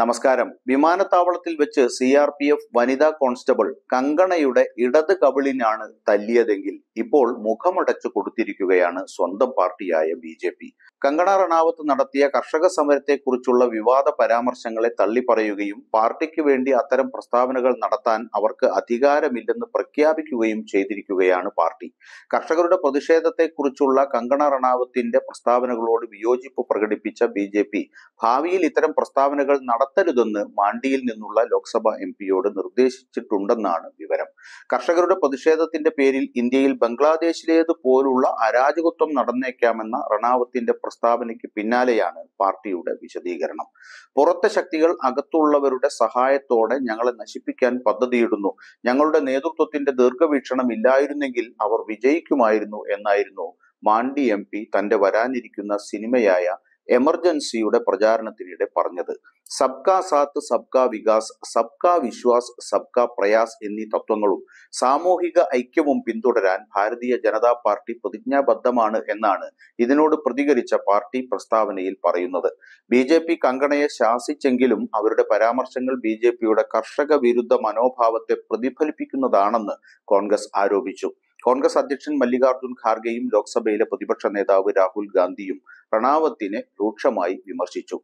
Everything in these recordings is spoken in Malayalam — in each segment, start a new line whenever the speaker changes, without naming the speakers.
നമസ്കാരം. വിമാനത്താവളത്തിൽ വെച്ച് CRPF വനിതാ കോൺസ്റ്റബിൾ കങ്കണയുടെ ഇടത് കവിളിനാണ് തല്ലിയതെങ്കിൽ ഇപ്പോൾ മുഖമടച്ചു കൊടുത്തിരിക്കുകയാണ് സ്വന്തം പാർട്ടിയായ BJP. കങ്കണ റണാവത്ത് നടത്തിയ കർഷക സമരത്തെക്കുറിച്ചുള്ള വിവാദ പരാമർശങ്ങളെ തള്ളിപ്പറയുകയും പാർട്ടിക്ക് വേണ്ടി അത്തരം പ്രസ്താവനകൾ നടത്താൻ അവർക്ക് അധികാരമില്ലെന്ന് പ്രഖ്യാപിക്കുകയും ചെയ്തിരിക്കുകയാണ് പാർട്ടി. കർഷകരുടെ പ്രതിഷേധത്തെക്കുറിച്ചുള്ള കങ്കണ റണാവത്തിന്റെ പ്രസ്താവനകളോട് വിയോജിപ്പ് പ്രകടിപ്പിച്ച BJP ഭാവിയിൽ ഇത്തരം പ്രസ്താവനകൾ നടത്തരുതെന്ന് മാണ്ഡിയിൽ നിന്നുള്ള ലോക്സഭാ MP-യോട് നിർദ്ദേശിച്ചിട്ടുണ്ടെന്നാണ് വിവരം. കർഷകരുടെ പ്രതിഷേധത്തിന്റെ പേരിൽ ഇന്ത്യയിൽ ബംഗ്ലാദേശിലേത് പോലുള്ള അരാജകത്വം നടന്നേക്കാമെന്ന റണാവത്തിന്റെ പ്രസ്താവനയ്ക്ക് പിന്നാലെയാണ് പാർട്ടിയുടെ വിശദീകരണം. പുറത്തെ ശക്തികൾ അകത്തുള്ളവരുടെ സഹായത്തോടെ ഞങ്ങളെ നശിപ്പിക്കാൻ പദ്ധതിയിടുന്നു. ഞങ്ങളുടെ നേതൃത്വത്തിന്റെ ദീർഘവീക്ഷണം ഇല്ലായിരുന്നെങ്കിൽ അവർ വിജയിക്കുമായിരുന്നു എന്നായിരുന്നു മാണ്ഡി MP തന്റെ വരാനിരിക്കുന്ന സിനിമയായ എമർജൻസിയുടെ പ്രചാരണത്തിനിടെ പറഞ്ഞത്. സബ്കാ സാത്ത് സബ്കാ വികാസ്, സബ്കാ വിശ്വാസ്, സബ്കാ പ്രയാസ് എന്നീ തത്വങ്ങളും സാമൂഹിക ഐക്യവും പിന്തുടരാൻ ഭാരതീയ ജനതാ പാർട്ടി പ്രതിജ്ഞാബദ്ധമാണ് എന്നാണ് ഇതിനോട് പ്രതികരിച്ച പാർട്ടി പ്രസ്താവനയിൽ പറയുന്നത്. BJP കങ്കണയെ ശാസിച്ചെങ്കിലും അവരുടെ പരാമർശങ്ങൾ BJPയുടെ കർഷക വിരുദ്ധ മനോഭാവത്തെ പ്രതിഫലിപ്പിക്കുന്നതാണെന്ന് കോൺഗ്രസ് ആരോപിച്ചു. കോൺഗ്രസ് അധ്യക്ഷൻ മല്ലികാർജുൻ ഖാർഗെയും ലോക്സഭയിലെ പ്രതിപക്ഷ നേതാവ് രാഹുൽ ഗാന്ധിയും റണാവത്തിനെ രൂക്ഷമായി വിമർശിച്ചു.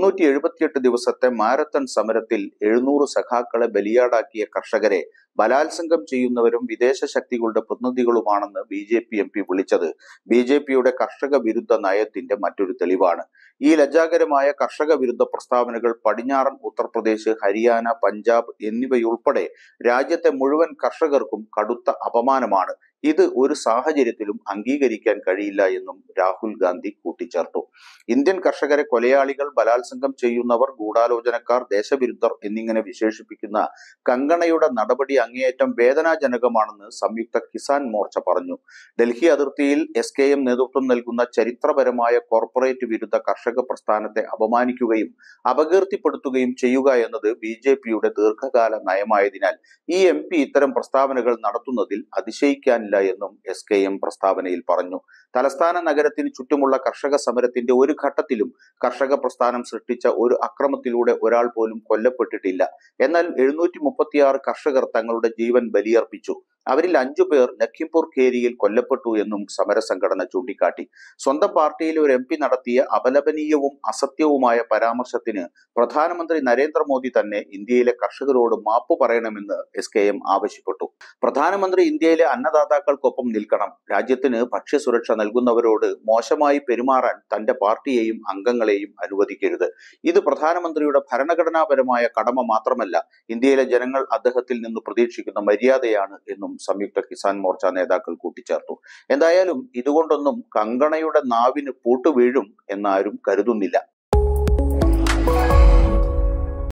378 ദിവസത്തെ മാരത്തൺ സമരത്തിൽ 700 സഖാക്കളെ ബലിയാടാക്കിയ കർഷകരെ ബലാത്സംഗം ചെയ്യുന്നവരും വിദേശ ശക്തികളുടെ പ്രതിനിധികളുമാണെന്ന് BJP MP വിളിച്ചത് BJPയുടെ കർഷക വിരുദ്ധ നയത്തിന്റെ മറ്റൊരു തെളിവാണ്. ഈ ലജ്ജാകരമായ കർഷക വിരുദ്ധ പ്രസ്താവനകൾ പടിഞ്ഞാറൻ ഉത്തർപ്രദേശ്, ഹരിയാന, പഞ്ചാബ് എന്നിവയുൾപ്പെടെ രാജ്യത്തെ മുഴുവൻ കർഷകർക്കും കടുത്ത അപമാനമാണ്. ഇത് ഒരു സാഹചര്യത്തിലും അംഗീകരിക്കാൻ കഴിയില്ല എന്നും രാഹുൽ ഗാന്ധി കൂട്ടിച്ചേർത്തു. ഇന്ത്യൻ കർഷകരെ കൊലയാളികൾ, ബലാത്സംഗം ചെയ്യുന്നവർ, ഗൂഢാലോചനക്കാർ, ദേശവിരുദ്ധർ എന്നിങ്ങനെ വിശേഷിപ്പിക്കുന്ന കങ്കണയുടെ നടപടി അങ്ങേയറ്റം വേദനാജനകമാണെന്ന് സംയുക്ത കിസാൻ മോർച്ച പറഞ്ഞു. ഡൽഹി അതിർത്തിയിൽ SKM നേതൃത്വം നൽകുന്ന ചരിത്രപരമായ കോർപ്പറേറ്റ് വിരുദ്ധ കർഷക പ്രസ്ഥാനത്തെ അപമാനിക്കുകയും അപകീർത്തിപ്പെടുത്തുകയും ചെയ്യുക എന്നത് BJPയുടെ ദീർഘകാല നയമായതിനാൽ ഈ MP ഇത്തരം പ്രസ്താവനകൾ നടത്തുന്നതിൽ അതിശയിക്കാൻ എന്നും SKM പ്രസ്താവനയിൽ പറഞ്ഞു. തലസ്ഥാന നഗരത്തിന് ചുറ്റുമുള്ള കർഷക സമരത്തിന്റെ ഒരു ഘട്ടത്തിലും കർഷക പ്രസ്ഥാനം സൃഷ്ടിച്ച ഒരു അക്രമത്തിലൂടെ ഒരാൾ പോലും കൊല്ലപ്പെട്ടിട്ടില്ല. എന്നാൽ 736 കർഷകർ തങ്ങളുടെ ജീവൻ ബലിയർപ്പിച്ചു. അവരിൽ 5 പേർ ലഖിംപൂർ ഖേരിയിൽ കൊല്ലപ്പെട്ടു എന്നും സമരസംഘടന ചൂണ്ടിക്കാട്ടി. സ്വന്തം പാർട്ടിയിലെ ഒരു MP നടത്തിയ അപലപനീയവും അസത്യവുമായ പരാമർശത്തിന് പ്രധാനമന്ത്രി നരേന്ദ്രമോദി തന്നെ ഇന്ത്യയിലെ കർഷകരോട് മാപ്പ് പറയണമെന്ന് SKM ആവശ്യപ്പെട്ടു. പ്രധാനമന്ത്രി ഇന്ത്യയിലെ അന്നദാതാക്കൾക്കൊപ്പം നിൽക്കണം. രാജ്യത്തിന് ഭക്ഷ്യസുരക്ഷ നൽകുന്നവരോട് മോശമായി പെരുമാറാൻ തന്റെ പാർട്ടിയെയും അംഗങ്ങളെയും അനുവദിക്കരുത്. ഇത് പ്രധാനമന്ത്രിയുടെ ഭരണഘടനാപരമായ കടമ മാത്രമല്ല, ഇന്ത്യയിലെ ജനങ്ങൾ അദ്ദേഹത്തിൽ നിന്ന് പ്രതീക്ഷിക്കുന്ന മര്യാദയാണ് എന്നും സംയുക്ത കിസാൻ മോർച്ച നേതാക്കൾ കൂട്ടിച്ചേർത്തു. എന്തായാലും ഇതുകൊണ്ടൊന്നും കങ്കണയുടെ നാവിന് പൂട്ടുവീഴും എന്നാരും കരുതുന്നില്ല.